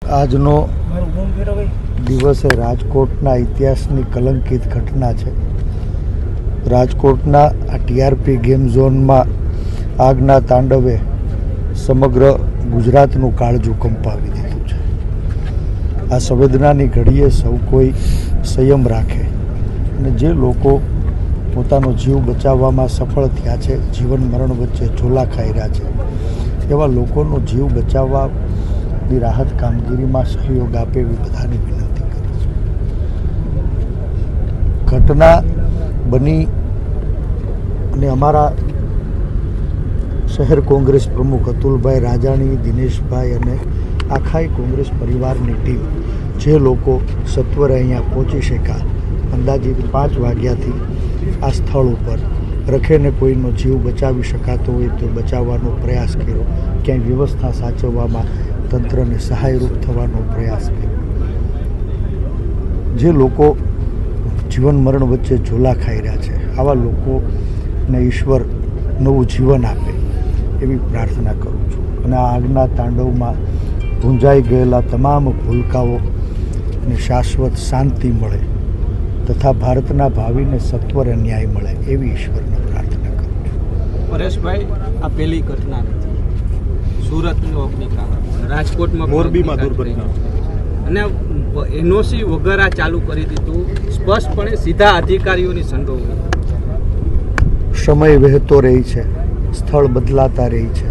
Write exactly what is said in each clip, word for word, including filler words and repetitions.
આજનો દિવસે રાજકોટના ઇતિહાસની કલંકિત ઘટના છે. રાજકોટના આ ટીઆરપી ગેમ ઝોનમાં આગના તાંડવે સમગ્ર ગુજરાતનું કાળજું કંપાવી દીધું છે. આ સંવેદનાની ઘડીએ સૌ કોઈ સંયમ રાખે અને જે લોકો પોતાનો જીવ બચાવવામાં સફળ થયા છે, જીવન મરણ વચ્ચે ઝોલા ખાઈ રહ્યા છે, એવા લોકોનો જીવ બચાવવાની રાહત કામગીરીમાં સહયોગ આપે એવી બધાની વિનંતી કરું છું. ઘટના બની અને અમારા શહેર કોંગ્રેસ પ્રમુખ અતુલભાઈ રાજાણી, દિનેશભાઈ અને આખાઈ કોંગ્રેસ પરિવારની ટીમ જે લોકો સત્વરે અહીંયા પહોંચી શક્યા, અંદાજિત પાંચ વાગ્યાથી આ સ્થળ ઉપર રખેને કોઈનો જીવ બચાવી શકાતો હોય તો બચાવવાનો પ્રયાસ કર્યો, ક્યાંય વ્યવસ્થા સાચવવામાં તંત્રને સહાયરૂપ થવાનો પ્રયાસ કર્યો. જે લોકો જીવન મરણ વચ્ચે ઝોલા ખાઈ રહ્યા છે, આવા લોકોને ઈશ્વર નવું જીવન આપે એવી પ્રાર્થના કરું છું. અને આ આગના તાંડવમાં ભૂંજાઈ ગયેલા તમામ ભૂલકાઓને શાશ્વત શાંતિ મળે તથા ભારતના ભાવિને સત્વરે ન્યાય મળે એવી ઈશ્વરને પ્રાર્થના કરું છું. પરેશભાઈ, આ પહેલી ઘટના નથી. સુરતનો અગ્નિકાંડ, રાજકોટમાં મોરબીમાં દુર્ઘટના અને એનઓસી વગર આ ચાલુ કરી દીધું. સ્પષ્ટપણે સીધા અધિકારીઓની સંડોવણી. સમય વહેતો રહી છે, સ્થળ બદલાતા રહી છે,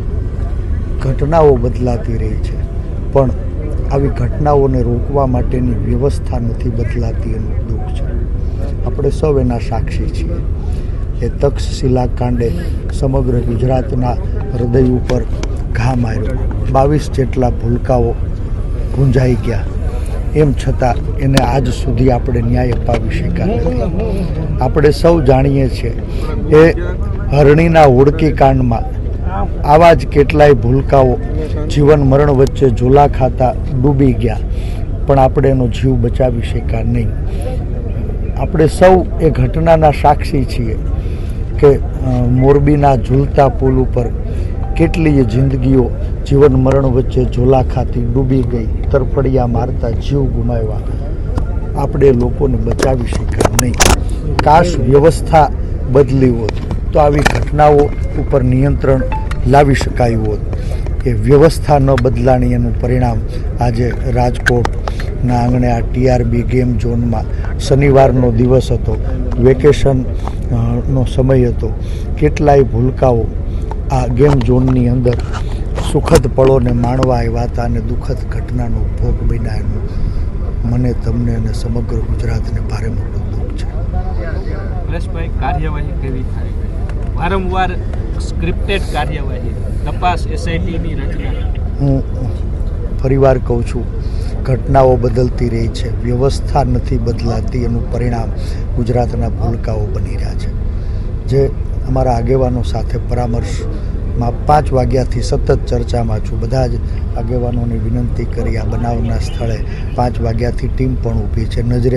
ઘટનાઓ બદલાતી રહી છે, પણ આવી ઘટનાઓને રોકવા માટેની વ્યવસ્થા નથી બદલાતી એનું દુઃખ છે. આપણે સૌ એના સાક્ષી છીએ. એ તક્ષશિલા કાંડે સમગ્ર ગુજરાતના હૃદય ઉપર ઘા માર્યો. બાવીસ જેટલા ભૂલકાઓ ભૂંજાઈ ગયા, એમ છતાં એને આજ સુધી આપણે ન્યાય અપાવી શક્યા નથી. આપણે સૌ જાણીએ છીએ એ હરણીના હોડકી કાંડમાં આવા જ કેટલાય ભૂલકાઓ જીવન મરણ વચ્ચે ઝોલા ખાતા ડૂબી ગયા, પણ આપણે એનો જીવ બચાવી શક્યા નહીં. આપણે સૌ એ ઘટનાના સાક્ષી છીએ કે મોરબીના ઝૂલતા પુલ ઉપર કેટલીય જિંદગીઓ જીવન મરણ વચ્ચે ઝોલા ખાતી ડૂબી ગઈ, તરફડિયા મારતા જીવ ગુમાવ્યા. આપણે લોકોને બચાવી શક્યા નહીં. કાશ વ્યવસ્થા બદલી હોત તો આવી ઘટનાઓ ઉપર નિયંત્રણ લાવી શકાયું હોત. એ વ્યવસ્થા ન બદલાણી એનું પરિણામ આજે રાજકોટના આંગણે આ ટીઆરબી ગેમ ઝોનમાં શનિવારનો દિવસ હતો, વેકેશન નો સમય હતો. કેટલાય ભૂલકાઓ આ ગેમ ઝોનની અંદર સુખદ પળોને માણવા આવ્યા હતા અને દુઃખદ ઘટનાનો ભોગ બન્યા એનું મને, તમને અને સમગ્ર ગુજરાતને ભારે મોટું દુઃખ છે. પરેશભાઈ, કાર્યવાહી કેવી થાય? વારંવાર સ્ક્રિપ્ટેડ કાર્યવાહી, તપાસ એસઆઈટીની રચના. હું ફરીવાર કહું છું, ઘટનાઓ બદલતી રહી છે, વ્યવસ્થા નથી બદલાતી. એનું પરિણામ ગુજરાતના ભૂલકાઓ બની રહ્યા છે. જે અમારા આગેવાનો સાથે પરામર્શમાં પાંચ વાગ્યાથી સતત ચર્ચામાં છું. બધા જ આગેવાનોને વિનંતી કરી આ બનાવના સ્થળે પાંચ વાગ્યાથી ટીમ પણ ઊભી છે. નજરે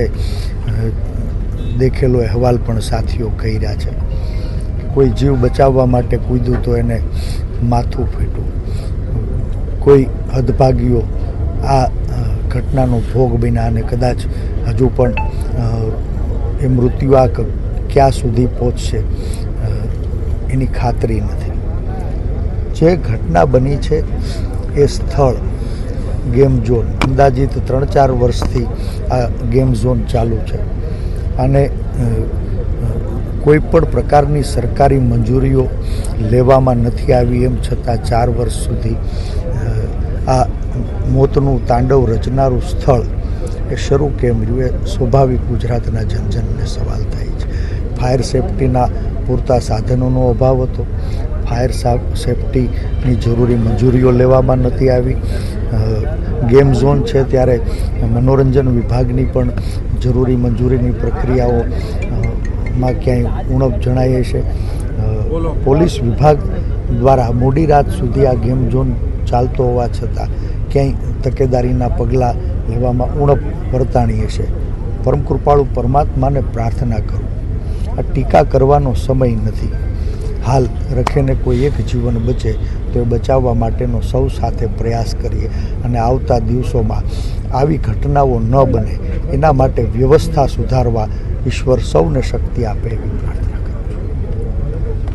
દેખેલો અહેવાલ પણ સાથીઓ કહી રહ્યા છે. કોઈ જીવ બચાવવા માટે કૂદ્યું તો એને માથું ફેટવું. કોઈ હદભાગીઓ આ ઘટનાનો ભોગ બન્યા અને કદાચ હજુ પણ એ મૃત્યુ આ ક્યાં સુધી પહોંચશે એની ખાતરી નથી. જે ઘટના બની છે એ સ્થળ ગેમ ઝોન અંદાજિત ત્રણ ચાર વર્ષથી આ ગેમ ઝોન ચાલુ છે અને કોઈ પણ પ્રકારની સરકારી મંજૂરીઓ લેવામાં નથી આવી. એમ છતાં ચાર વર્ષ સુધી આ મોતનું તાંડવ રચનારું સ્થળ એ શરૂ કેમ રહ્યું એ સ્વાભાવિક ગુજરાતના જનજનને સવાલ થાય છે. ફાયર સેફટીના પૂરતા સાધનોનો અભાવ હતો. ફાયર સેફટીની જરૂરી મંજૂરીઓ લેવામાં નથી આવી. ગેમ ઝોન છે ત્યારે મનોરંજન વિભાગની પણ જરૂરી મંજૂરીની પ્રક્રિયાઓ માં ક્યાંય ઉણપ જણાય છે. પોલીસ વિભાગ દ્વારા મોડી રાત સુધી આ ગેમ ઝોન ચાલતો હોવા છતાં ક્યાંય તકેદારીના પગલાં લેવામાં ઉણપ વર્તાણીએ છે. પરમ કૃપાળુ પરમાત્માને પ્રાર્થના કરું, આ ટીકા કરવાનો સમય નથી. હાલ રખેને કોઈ એક જીવન બચે તો તો એ બચાવવા માટેનો સૌ સાથે પ્રયાસ કરીએ અને આવતા દિવસોમાં આવી ઘટનાઓ ન બને એના માટે વ્યવસ્થા સુધારવા ઈશ્વર સૌને શક્તિ આપે એવી પ્રાર્થના.